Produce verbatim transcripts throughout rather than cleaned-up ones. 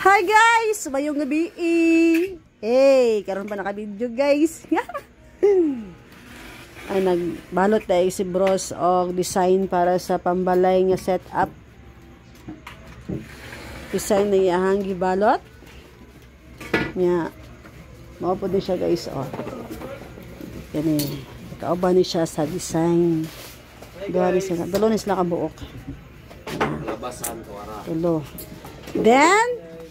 Hi guys! Mayong gabi eh. Hey, karon pa naka-video guys. Ay, nagbalot tayo si Bros og design para sa pambalay nga setup. Design na iyahang gibalot. Nya, mao po din siya guys. Oh. Yan eh. Kauban ni siya sa design. Dari sa tulo ni sila ka buok. Labasan ko ara. Tulo. Then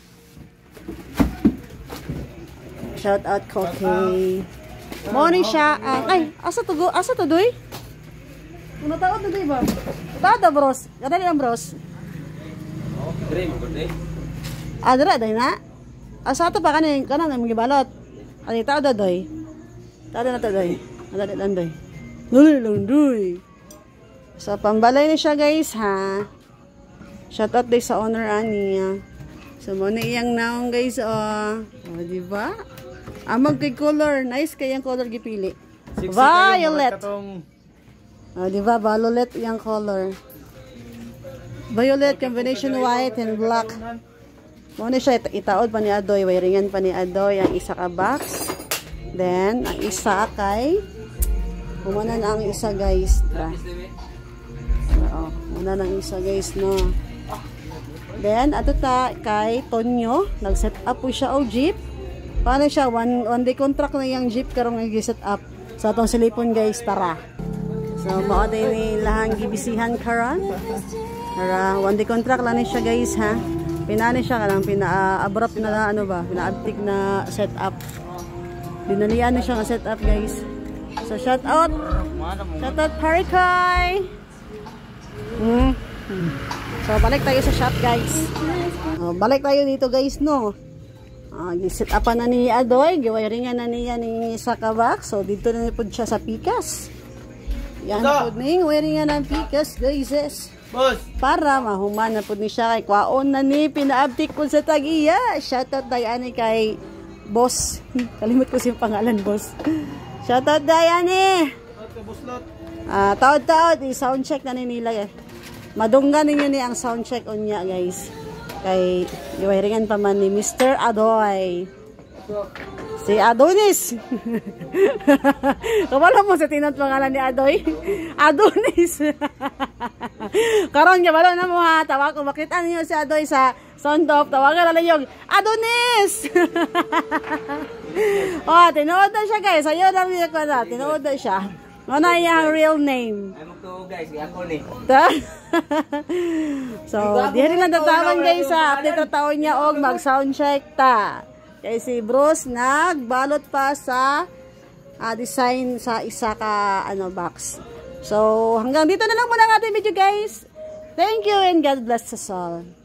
shout out Koki. Morning siya. Uh, ay, asa to go? Asa to doy? Una tao to doy ba? Tada bros. Kadali ang bros. Oh, dream good day. Adra day na. Asa to pa kanin kanan ang gibalot. Ani tao da doy. Tada na to doy. Ada lang doy. Duli lang doy. So pambalay ni siya guys ha. Shout out day sa owner ani. So mo na iyang naong guys oh. Oh, di ba? Amag kay color, nice kay ang color gipili. Violet. Oh, di ba? Violet yung color. Violet combination white and black. Mo na siya itaod pa ni Adoy, wiringan pa ni Adoy ang isa ka box. Then ang isa kay kumanan ang isa guys. Oo, muna nang isa guys no. Then ato ta kay Tonyo, nag-set up po siya og jeep. Paano siya? One, one day contract na yung jeep karong nag-set up. So, itong silipon guys, tara. So, mao din ni lahang gibisihan karon. Tara, one day contract lang ni siya guys ha. Pinani siya kanang pina-abrupt na ano ba, pina-abtik na set up. Dinalian na siya nga set up guys. So, shout out. Shout out Parikoy. Hmm. So, balik tayo sa shop guys. Oh, balik tayo dito guys no. Uh, set up na ni Adoy, giwiringan na niya ni sa kabak. So dito na ni pud siya sa pikas. Yan so, pud ning wiringan ng pikas, guys. Boss, para mahuman na pud ni siya kay kwaon na ni pinaabtik pud sa tag-iya. Shout out dayani kay boss. Kalimot ko siyang pangalan, boss. Shout out dayani. Ah, uh, taod-taod i-sound check na ni nila eh. Madunggan ninyo ni ang sound check unya, guys. Kay iwiringan pa man ni Mister Adoy. Si Adonis. Kabalo mo sa tinat pangalan ni Adoy? Adonis. Karon nga balo na mo ha. Tawag ko makita niyo si Adoy sa sound off. Tawagan na lang yung Adonis. Oh, tinuod na siya guys. Ayaw na rin ako na. Tinuod na siya. Ano yung real name? Ay magtuo guys, ako ni. So, di rin lang tatawan guys sa update na taon niya og mag sound check ta. Kay si Bruce nagbalot pa sa uh, design sa isa ka ano box. So, hanggang dito na lang muna ang ating video guys. Thank you and God bless us all.